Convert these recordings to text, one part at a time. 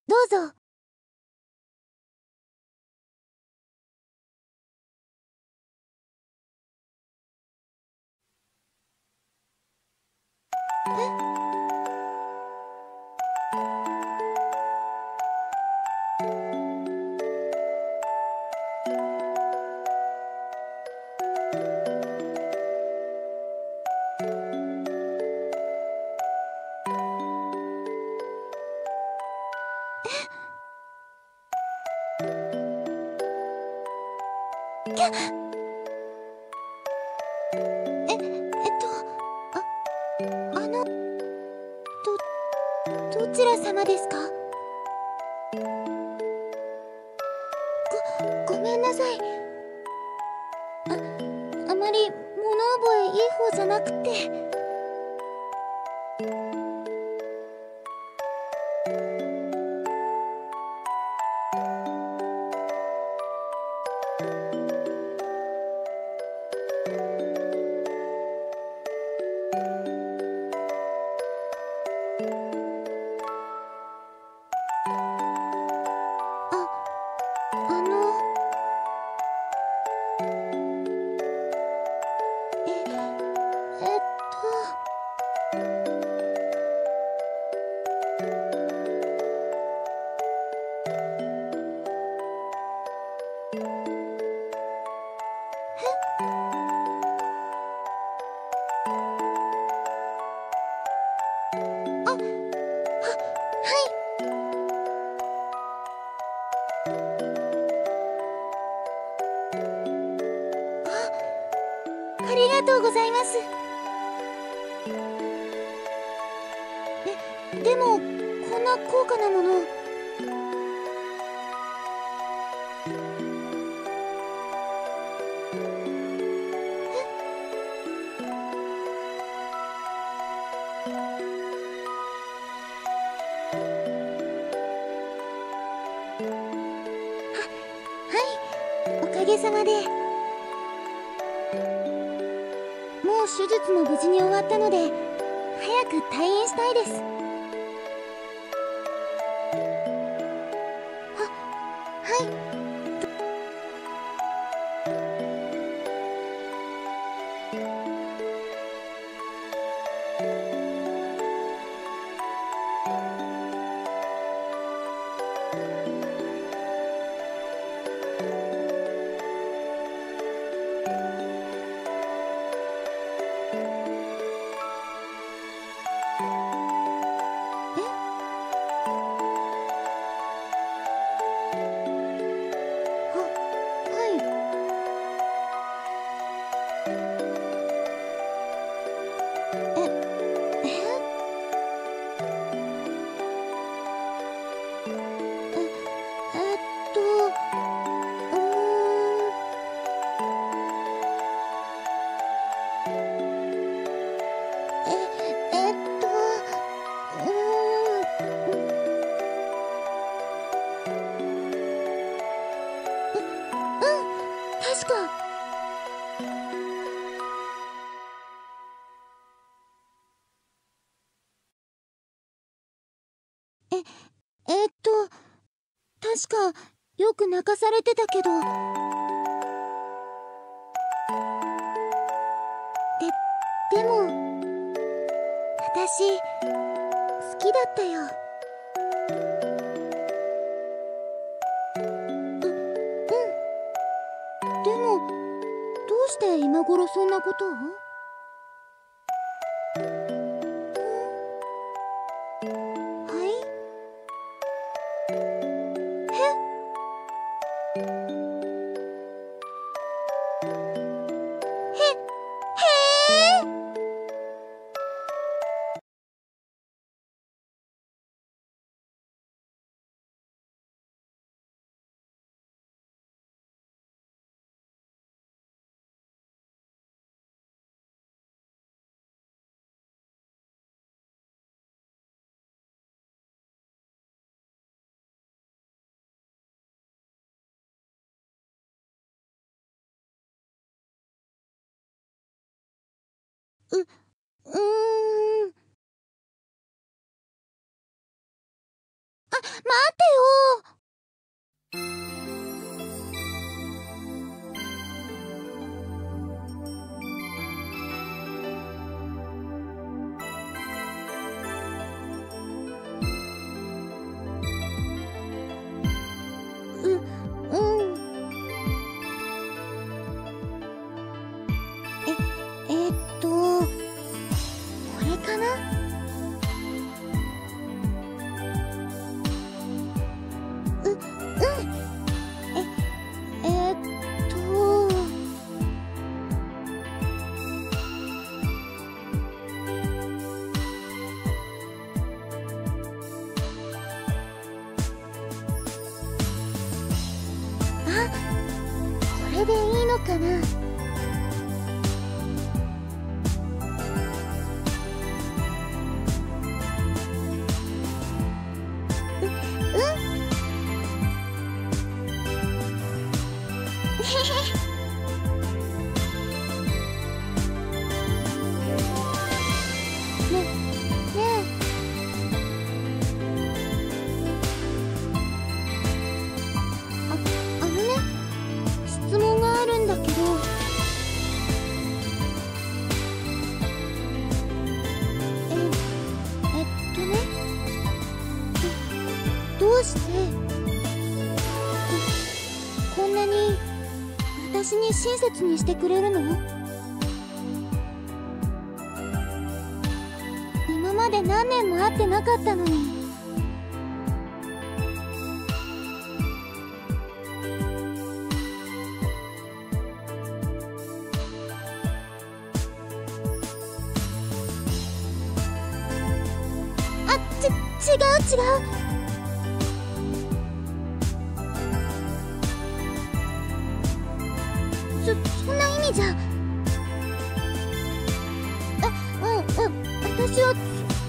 どうぞ。キャどちら様ですか？ごめんなさい。あまり物覚えいい方じゃなくて。あのえっありがとうございます。でもこんな高価なもの。はい、おかげさまで。もう手術も無事に終わったので早く退院したいです。はい。確か。え、確かよく泣かされてたけど。でも私好きだったよ。でもどうして今頃そんなことを？はい？へえ。うーん。 てよ。これかな。あ、これでいいのかな。質問があるんだけど、どうしてこんなに私に親切にしてくれるの？今まで何年も会ってなかったのに。違う。そんな意味じゃ。私は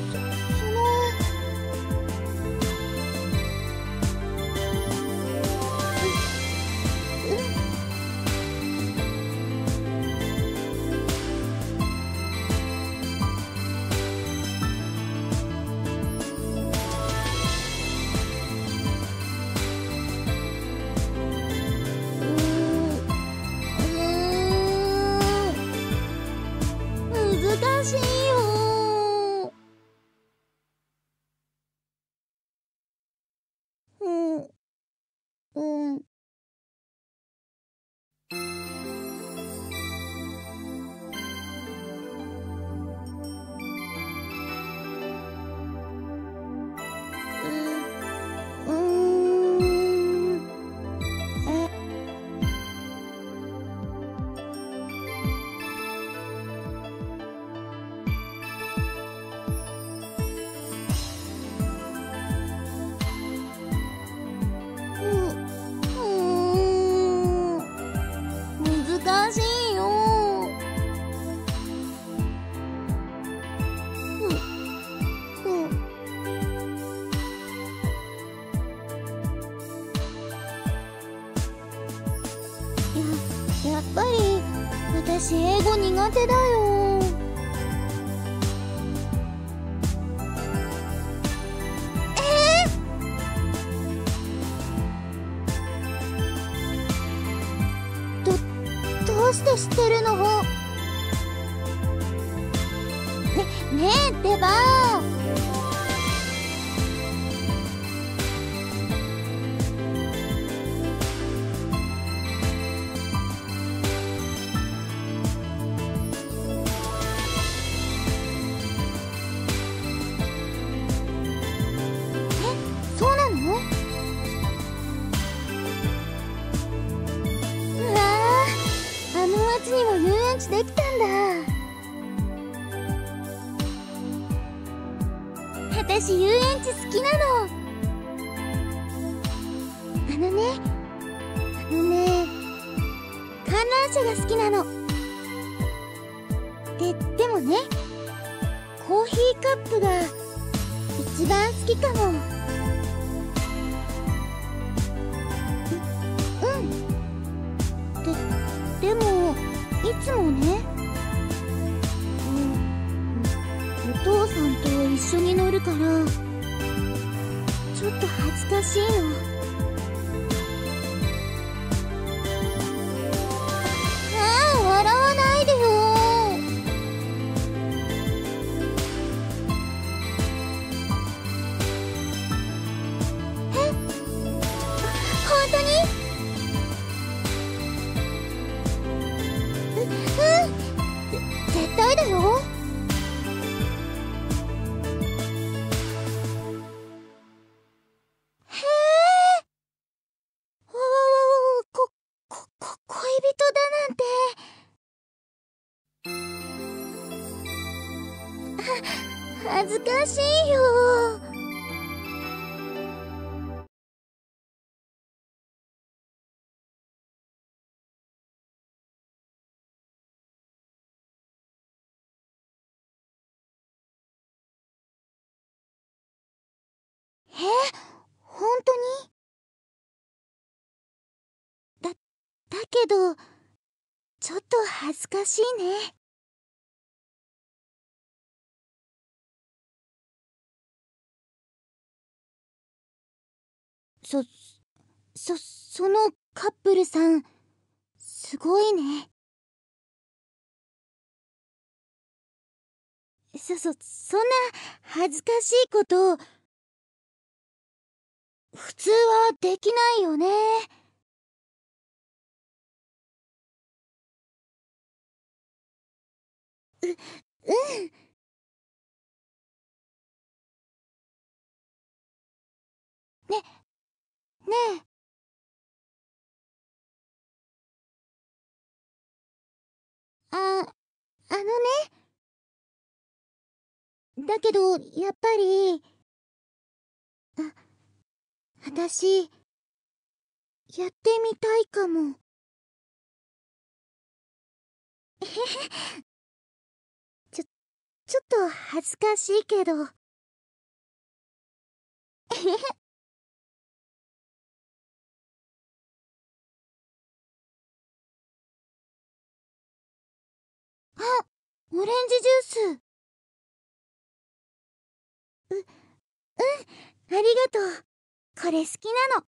難しいよ。難しいよ。やっぱり私英語苦手だよ。どうして知ってるの？ねえってば。そうなの？あの町にも遊園地できたんだ。私遊園地好きなの。あのね観覧車が好きなの。でもね、コーヒーカップが一番好きかも。でもいつもね、お父さんと一緒に乗るからちょっと恥ずかしいの。ああ、笑わないでよ。え、本当に？絶対だよ。恋人だなんて。恥ずかしいよ。本当に？だけど、ちょっと恥ずかしいね。そのカップルさん、すごいね。そんな恥ずかしいこと、普通はできないよね。うん。ねえ。あのね。だけど、やっぱり、私、やってみたいかも。ちょっと恥ずかしいけど。あ、オレンジジュース。ありがとう。これ好きなの。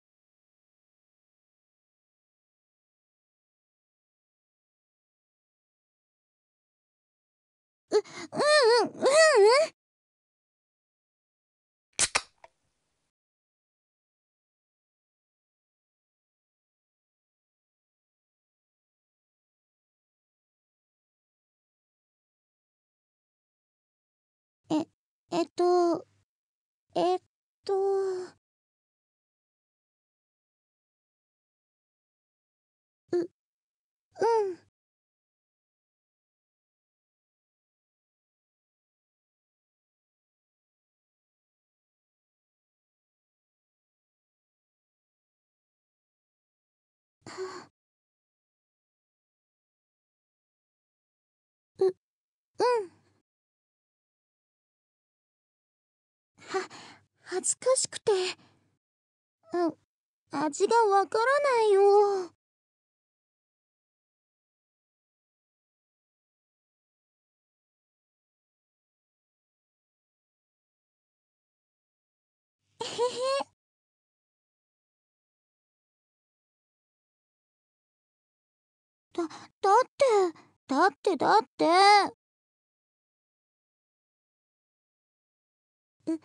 うん。え、えっと、えっと、うん。うん。恥ずかしくて、味がわからないよ。へへ。だ、だって。うん。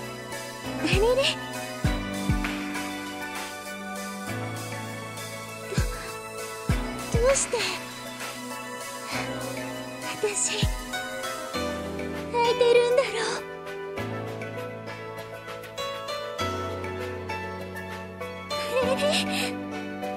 あれれ。 うして私泣いてるんだろう。ねえ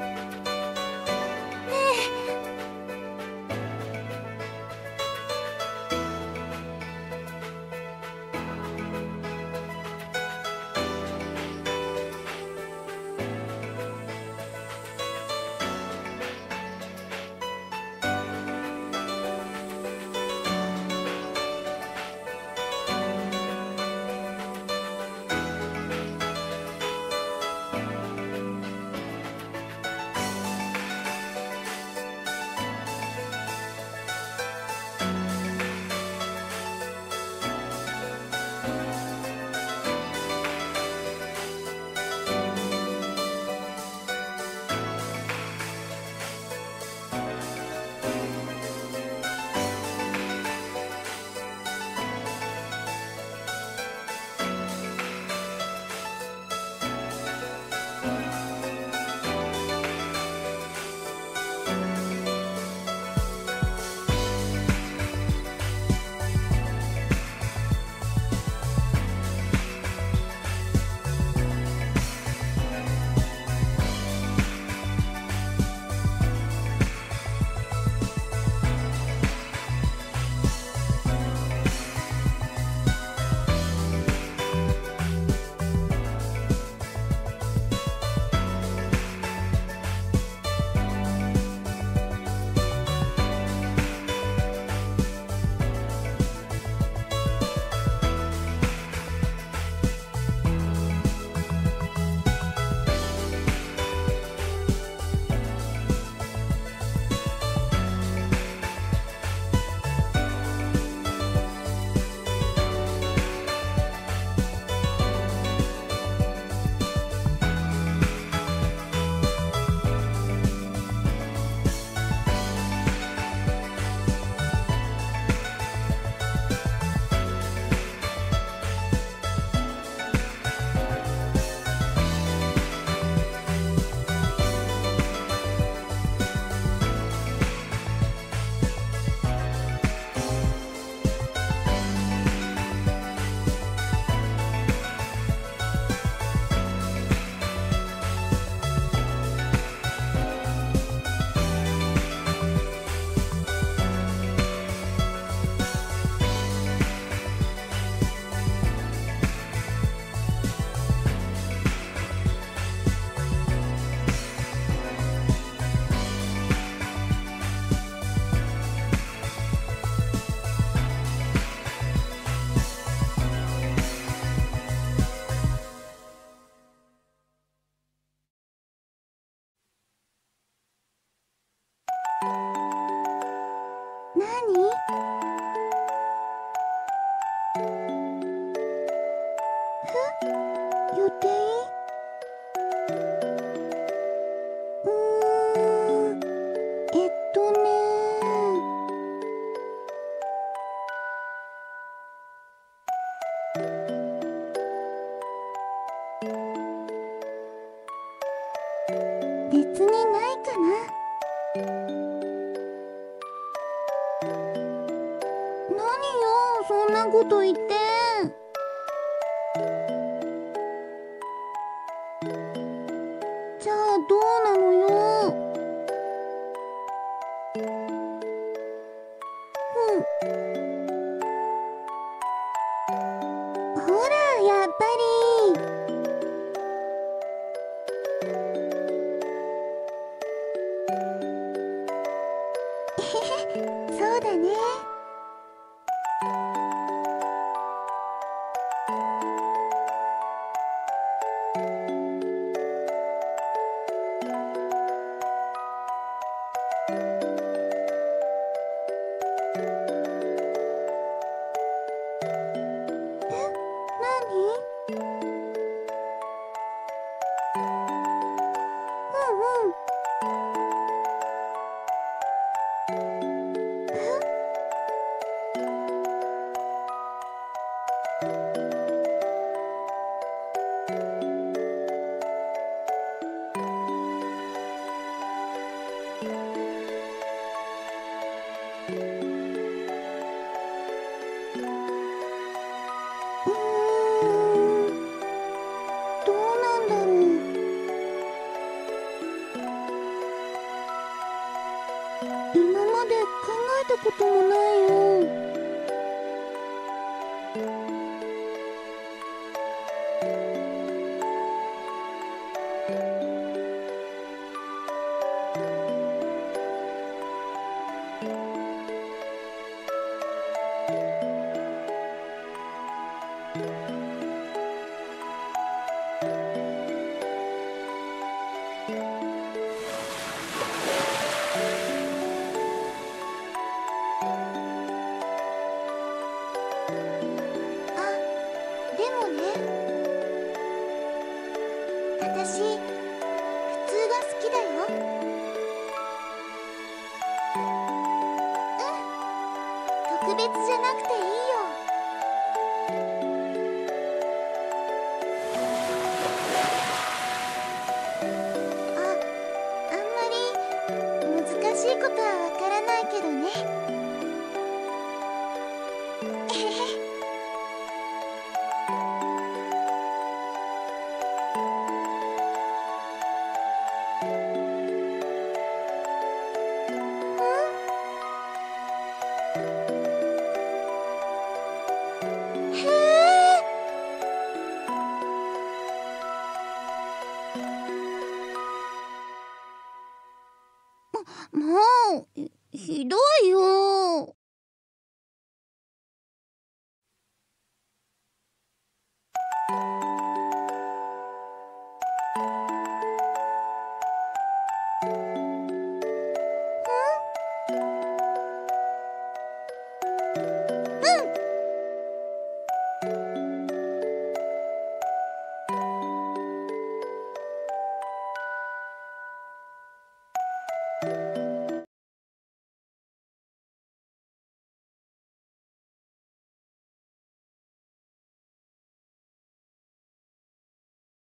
予定？別にないかな。何よ、そんなこと言って。じゃあどうなのよ。ほら、やっぱり。そうだね。 今まで考えたこともないよ。私、普通が好きだよ。特別じゃなくていいよ。あんまり難しいことはわからないけどね。もうひどいよ。